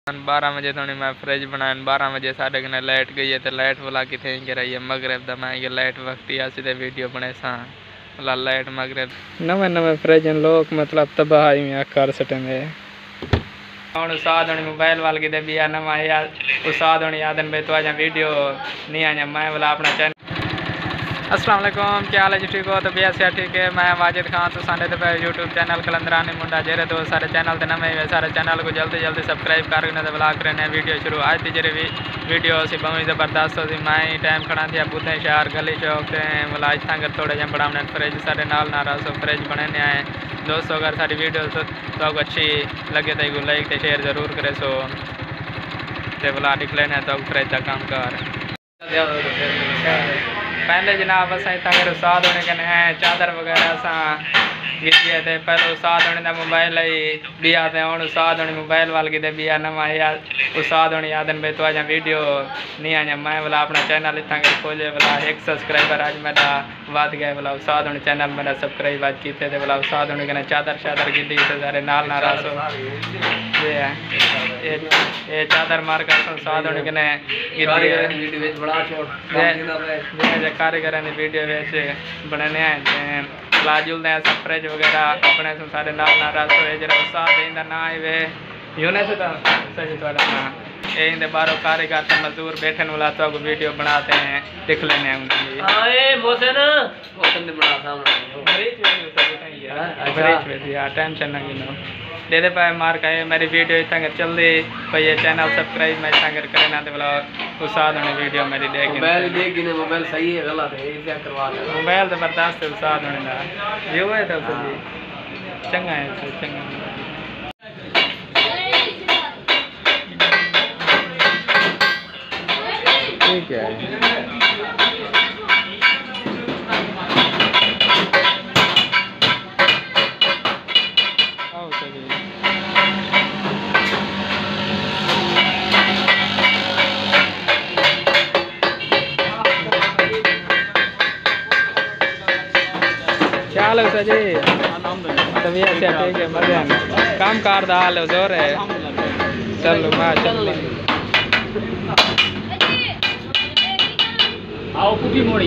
12 बजे थोड़ी मैं फ्रिज बनाया 12 बजे साढ़े कने लाइट गई है तो लाइट वाला कितने के रही है मगरब दा मैं लाइट वक्ती आसी वीडियो बने सा लाइट मगरब नवे फ्रिज लोग मतलब तबाही में कर सटे में ਹੁਣ ਉਸਤਾਦ ਹੋਣੀ मोबाइल वाल किते भी नवा यार उस्ताद होनी यादन बे तो आजा वीडियो नहीं आया मैं वाला अपना चैनल अस्सलाम वालेकुम क्या हाल है जी ठीक हो तो भैया से ठीक है मैं वाजिद खान तो साढ़े पे यूट्यूब चैनल कलंदरानी मुंडा जेरे तो सारे चैनल ते नवे हुए सारे चैनल को जल्दी जल्दी सब्सक्राइब करके तो ब्लॉग करने वीडियो शुरू आज की जेरे वीडियो सी बहुत ज़बरदस्त हो सी मैं टाइम खड़ा दिया बुद्धे शहर गली चौक से मतलब आज तक थोड़े जहाँ बड़ा फ्रिज साढ़े नाल ना रहा फ्रिज बने आए दोस्तों अगर सारी वीडियो तो अच्छी लगे तो लाइक तो शेयर ज़रूर करे सो तो बुला लिख लेना तो फ्रिज का काम कर पहले जनाब अस अगर उस्ताद होने कने चादर वगैरह असा गिए थे पहले उस्ताद होने का मोबाइल भी आते हैं हूँ उस्ताद होने मोबाइल वाल किते भी नवा यार उस्ताद होने यादन बे तो आजा वीडियो नहीं आया मैं वाला अपना चैनल इतना कर खोले वाला 1 सब्सक्राइबर आज मेरा वध गया वाला उस्ताद होने चैनल मेरा सब्सक्राइब आज किए थे वाला उस्ताद होने कने चादर शादर की सारे नाल ना रासो ये चादर मार कर उस्ताद होने कने कारीगर की वीडियो वैसे बनाने आए लाजुल सब फ्रिज वगैरह अपने सारे नाल ना रस हुए जरा उस्ताद इंदा ना वे यूनिस तो सही थोड़ा ना ये इंदे बारो कारीगर तो मजदूर बैठे वाला तो वीडियो बनाते हैं लिख लेने हैं उनकी हां ए मोहसिन ने बना था टेंशन ना गिनो दे पे मार का मेरी वीडियो इतना चल रही भाई ये चैनल सब्सक्राइब मैं इतना करे ना तो बोला उस्ताद होने वीडियो मेरी देख ने मोबाइल सही है गलत है इसे करवा ले मोबाइल तो बर्दाश्त है उस्ताद होने दा ये है तो जी चंगा है चंगा ठीक है क्या हाल है जी तबीयत से ठीक है मजे में काम कार दा हाल है जोर है चलो माशाल्लाह आओ कुटी मोड़ी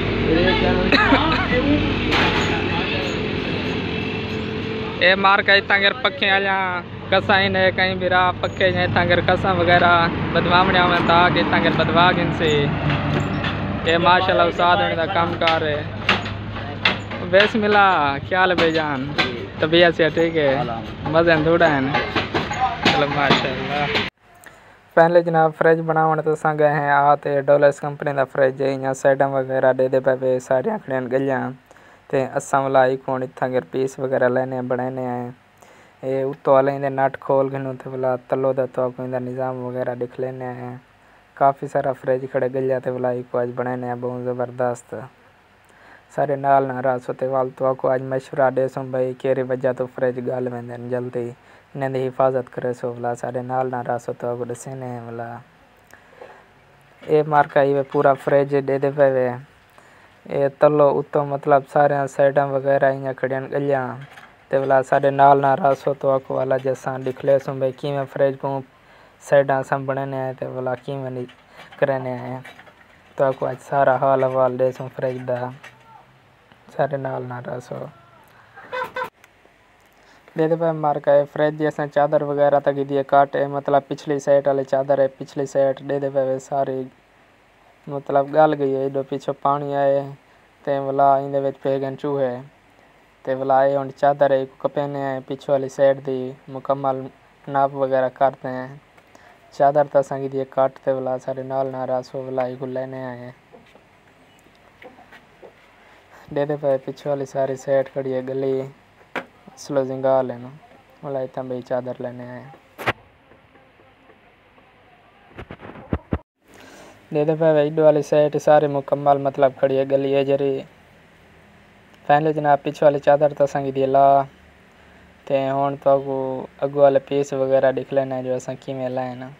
ए मार का इतना गर पखे आया कसा ही ने कहीं भी रहा पखे इतना गर कसा वगैरह बदवावने में था कि इतना गर बदवा इनसे ये माशाल्लाह उस्ताद होने का काम कार है बेस मिला क्या हाल है भाईजान तबीयत से ठीक है मजे थोड़ा है चलो माशाल्लाह पहले जनाब फ्रिज बनाने तो अस गए हैं आते डोलस कंपनी का फ्रिज है इं साइडा वगैरह दे पे सारिया खड़ियां गलियां तो असा वाला ईकोन इतना गर पीस वगैरह लेने बनाने आए ये उत्तों वाले इंदे नट खोल के तो वाला तलो दा तो इंदा निज़ाम वगैरह दिख लेने आए काफ़ी सारा फ्रिज खड़े गलिया तो वाला ईको आज बनाने बहुत ज़बरदस्त सारे नाल ना रास होते वाल तो आपको आज मशवरा दे सो भाई केरी वजह तो फ्रिज गाल में जल्दी इन्हें हिफाजत करे सो वाला सारे नाल ना रास होते आपको दसेने वाला ये मार्का ये पूरा फ्रिज दे पे ये तलो उत्तो मतलब सारे साइडा वगैरह इं खड़ियां गलियां तो वाला सारे नाल ना रास हो तो आपको वाला जैसा दिख ले सो भाई कि फ्रिज को साइडा सब बनाने आए तो वाला कि करने आए तो आपको आज सारा हाल हवाल दे सो फ्रिज दा सारे नाल ना रसो दे पे मार का है फ्रिज जैसे चादर वगैरह तक दिए काट है मतलब पिछली साइड वाली चादर है पिछली साइड दे पे सारी मतलब गल गई है जो पीछे पानी आए तो वाला इंदे पे गए चूहे तो वाला आए हम चादर है कपेने आए पिछे वाली साइड दी मुकम्मल नाप वगैरह करते हैं चादर तो असा दिए काटते वाला सारे नाल ना रसो वाला लेने आए दे पे पीछे वाली सारी साइड खड़ी है गली स्लो जिंगा लेना वाला इतना भाई चादर लेने आए दे पे इधर वाली साइड सारी मुकम्मल मतलब खड़ी है गली है जरी पहले जनाब पीछे वाली चादर तो संगी दी ला ते हूँ तो अगू वाले पीस वगैरह दिख लेना जो असा कि लाए ना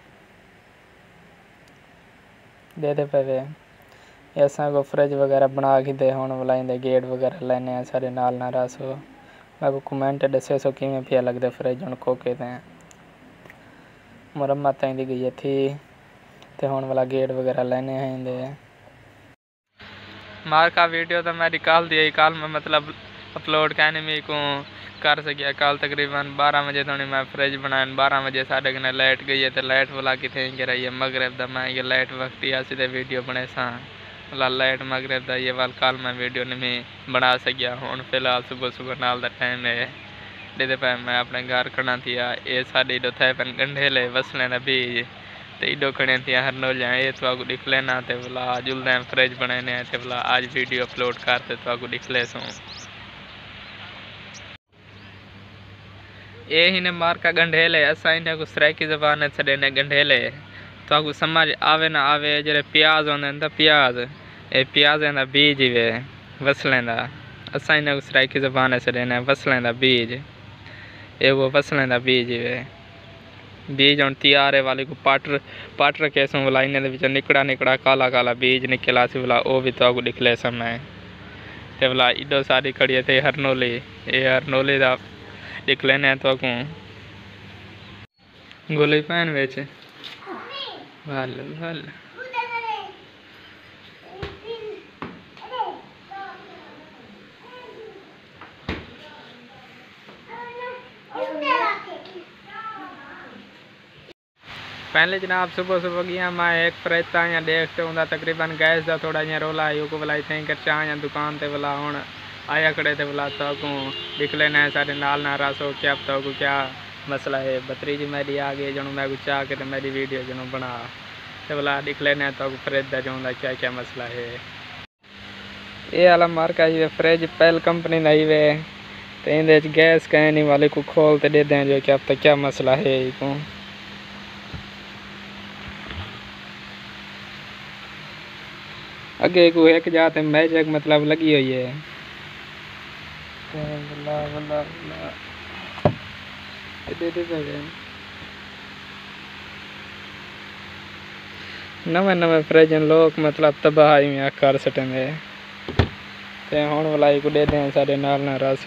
दे पे ऐसा को फ्रिज वगैरह बना के दे हूँ वाला गेट वगैरह लेने सारे नाल ना रस हो मैं को कमेंट दसे सो कि पिया लगते फ्रिज हूँ को कहते हैं मुरम्मत आईंदी गई थी ते हुण वाला गेट वगैरह लेने हैं दे मार का वीडियो तो मैं निकाल दिया कल मैं मतलब अपलोड कहने में को कर सकिया कल तकरीबन 12 बजे थोड़ी मैं फ्रिज बनाया 12 बजे साढ़े कने लाइट गई है तो लाइट वाला कितने गिर रही है मगरब दा मैं ये लाइट वक्त ही सीधे वीडियो बने सा वाला लाइट मगरब दा ये वाल कल मैं वीडियो नहीं बना सकिया हूँ फिलहाल सुबह सुबह नाल दा टाइम है दे पे मैं अपने घर खड़ा थी ये साड़ी दो थे पन गंढेले वसले ना बीज तो इडो खड़े थी हर नो जाए तो आगू दिख लेना तो बोला जुलदे फ्रिज बनाने थे बोला आज वीडियो अपलोड करते तो आगू दिख ले सूँ ये ही ने मार का गंढेले असा इन्हें को सराइकी ज़बान छड़े ने गंढेले तो आगू समझ आवे ना आवे जरे प्याज होंदे तो प्याज ये प्याज दा बीज वे वसलें दा असा इन्हें को सराइकी ज़बान छड़े ने वसलें दा बीज ये वो वसलें दा बीज वे बीज हम तैयार है वाले को पाटर कैसों बोला इन्हें विच निकड़ा निकड़ा काला काला बीज निकला सी बोला वो भी तो आगू निकले समय ते बोला इडो सारी खड़ी थे हरनोली ये हरनोली दा दिख लेने तो को गोली पहन बेच भल भल पहले जनाब सुबह सुबह गया मैं एक फ्रिज यहाँ देखते हूँ तकरीबन गैस का थोड़ा यहाँ रोला है को बोला इतने कर चाह दुकान ते बोला हूँ आया खड़े थे बोला तो को दिख लेना है सारे नाल नाराज हो क्या तो को क्या मसला है भतरीजी मेरी आ गई जनू मैं चाह के मेरी वीडियो जनू बना तो बोला दिख लेना है तो फ्रिज का जो क्या क्या मसला है ये वाला मार्का ही फ्रिज पहल कंपनी नहीं वे तो इन्हें गैस कहने वाले को खोल तो दे दें जो क्या अब तक क्या मसला है को अगे को एक जाते मैजिक मतलब लगी हुई है बल्ला बल्ला बल्ला दे नवे नवे फ्रिज लोग मतलब तबाही में कर सटेंगे ते हुण वाला को दे दें सारे नाल ना रस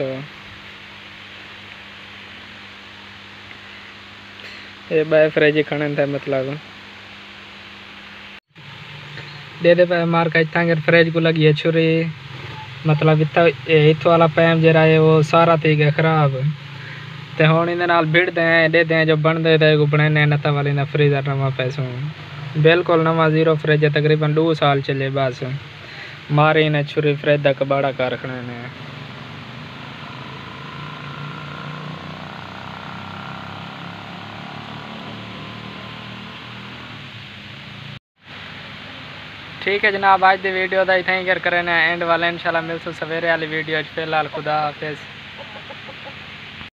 ये बाय फ्रिज खड़े थे मतलब दे पे मार का इतना फ्रिज को लगी है छुरी मतलब इतना वाला पैम जरा है वो सारा थी गया खराब तो हूँ इन भिड़ दे दें जो बन दे को बनाने नता वाली ना फ्रीजर नवा पैसों बिल्कुल नवा जीरो फ्रिज है तकरीबन 2 साल चले बस मारे इन्हें छुरी फ्रिज का कबाड़ा कर रखने ने ठीक है जनाब आज दी वीडियो का इतना ही कर करें एंड वाला इंशाल्लाह मिलते सवेरे वाली वीडियो फिलहाल खुदा हाफिज़।